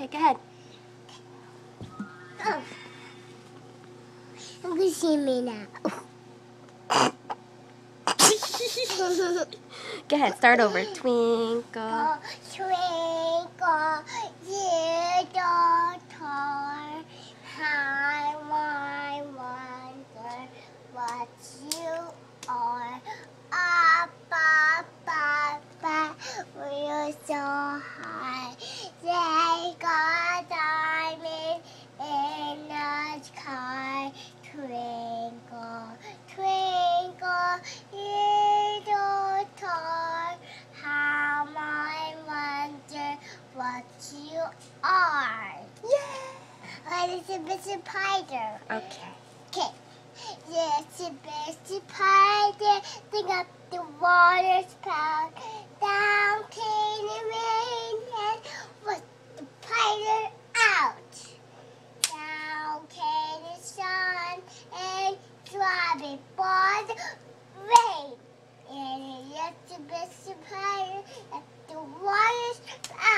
Okay, go ahead. Oh. You can see me now. Go ahead, start over. Twinkle. Twinkle, little star, how I wonder what you are. Up, up, up, up, we're so high. They got diamond in the sky. Twinkle, twinkle, little star, how I wonder what you are. Yeah! Oh, it's a bit spider. Okay. Okay. It's a bit spider, dig up the water spout. Down came the rain and was the spider out. Down came the sun and dried it by the rain. And it's a bit spider at the water spout.